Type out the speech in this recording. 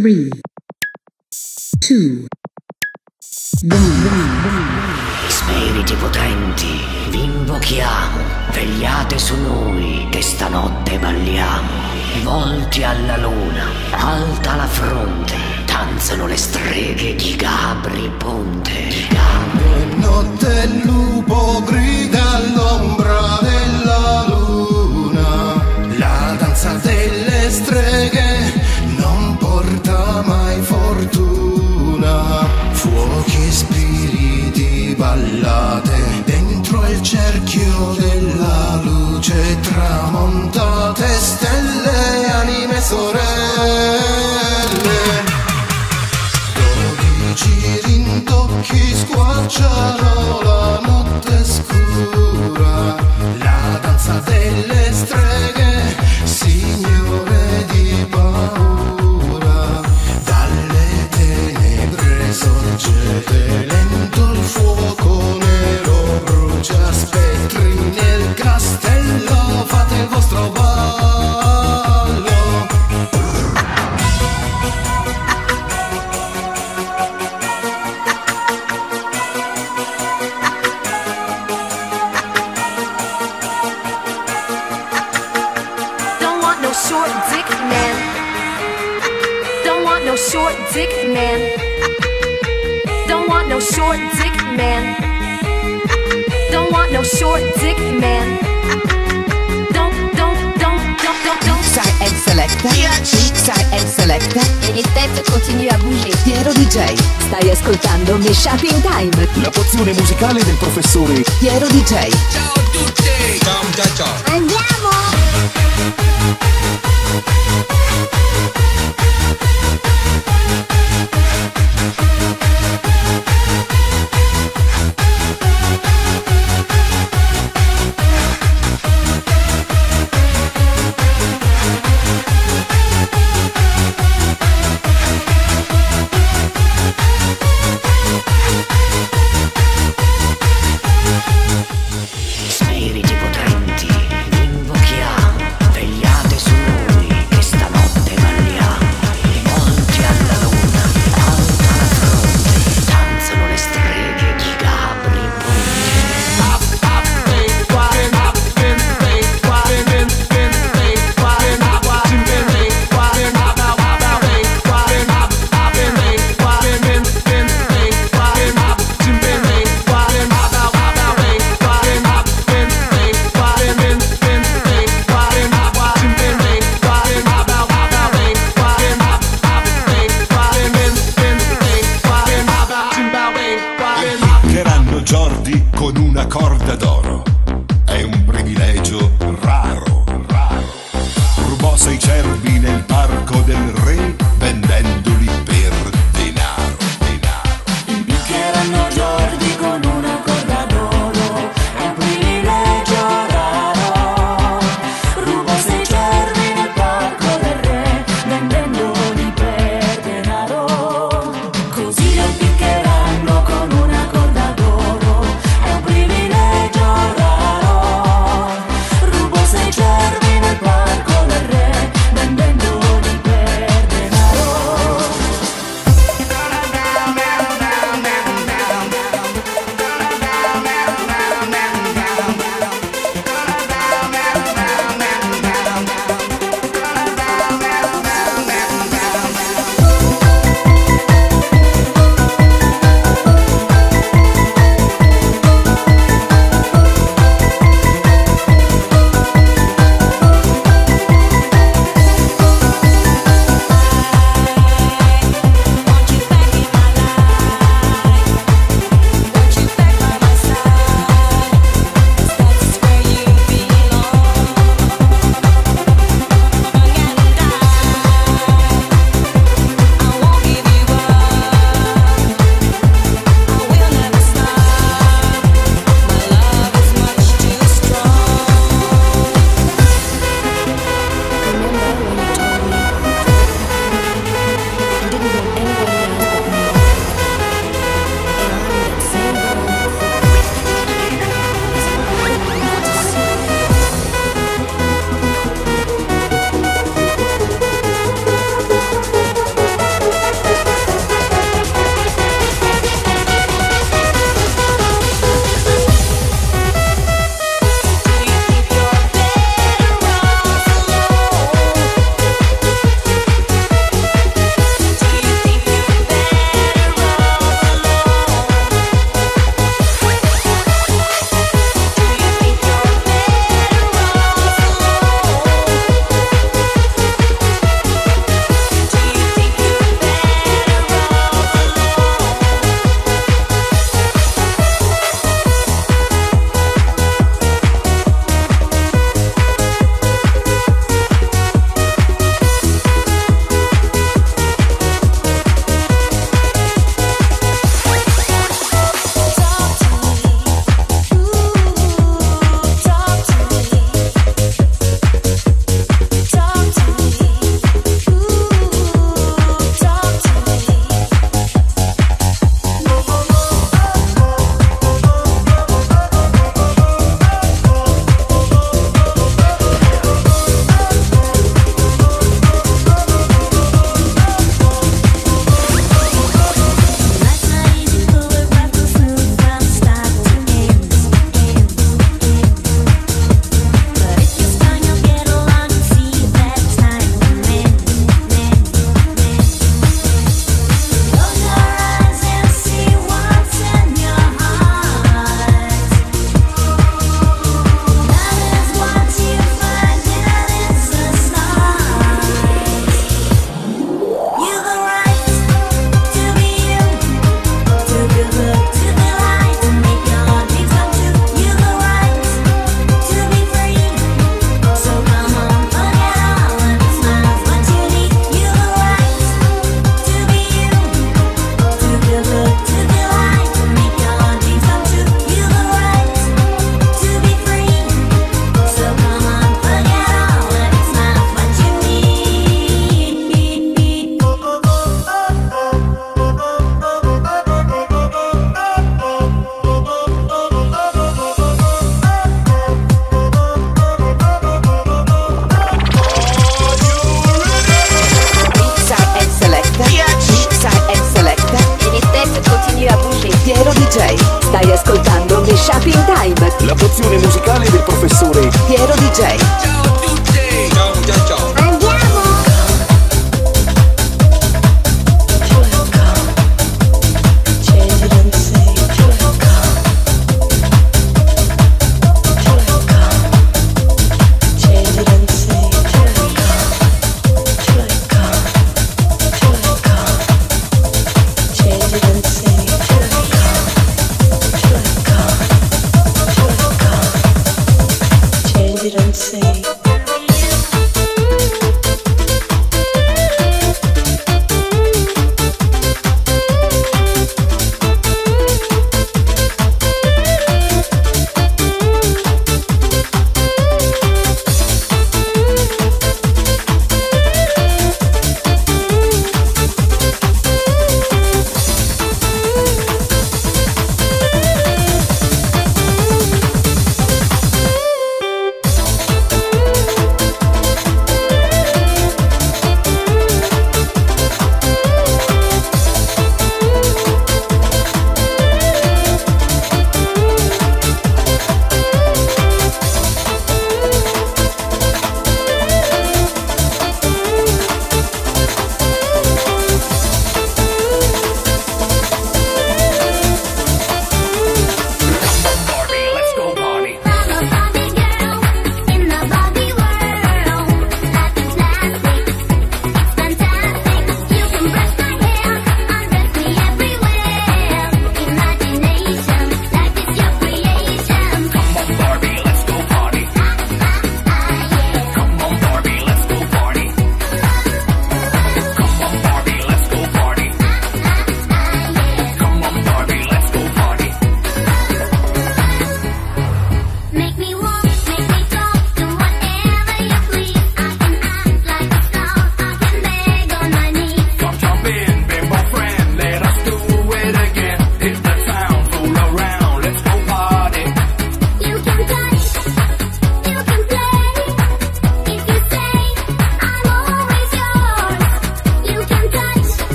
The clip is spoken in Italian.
3, 2, 1. Spiriti potenti, vi invochiamo, vegliate su noi che stanotte balliamo. Volti alla luna, alta la fronte, danzano le streghe di Gabri Ponte. E notte il lupo grida all'ombra della luna. La danza delle streghe non porta mai fortuna. Fuochi e spiriti, ballate dentro il cerchio della luce, tramontate stelle, anime sorelle. 12 rintocchi squarciano la notte scura, la danza delle streghe, signore di paura. Dalle tenebre sorgete, lento il fuoco nero brucia, spettri nel castello, fate il vostro ballo. Short dick man. Don't want no short dick man. Don't want no short dick man. Don't want no short dick man. Don't. XXL Selecta, XXL Selecta. Et les têtes continuent à bouger. Piero DJ, stai ascoltando Meshup in Time. La pozione musicale del professore Piero DJ. Ciao a tutti! Ciao muchachos! Andiamo!